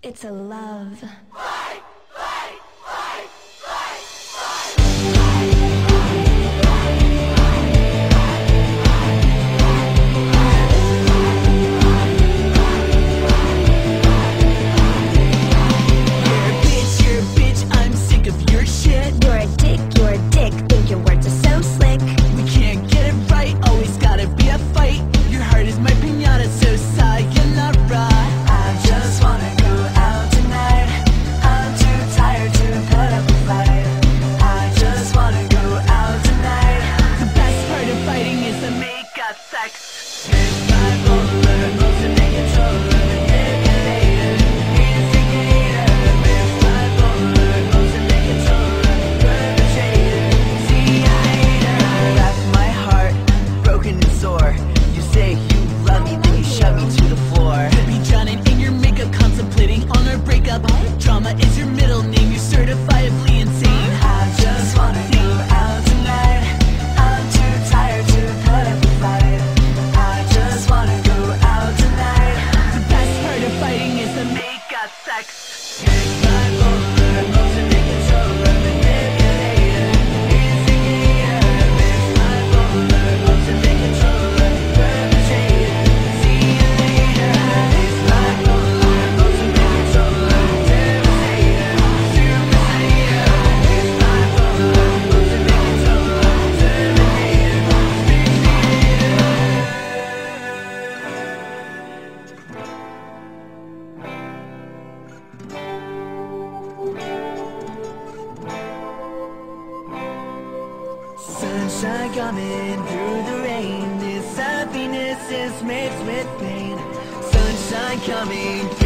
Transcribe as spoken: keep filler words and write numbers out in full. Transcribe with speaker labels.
Speaker 1: It's a love.
Speaker 2: Drama is your middle name, you're certifiably insane.
Speaker 3: I just wanna go out tonight. I'm too tired to put up a fight. I just wanna go out tonight.
Speaker 2: The best part of fighting is the make-up sex.
Speaker 3: Make my bowler, motion in control of manipulator. Instigator, make my bowler, motion in control of perpetrator. See you later. Make my bowler, motion in control of sunshine coming through the rain. This happiness is mixed with pain. Sunshine coming through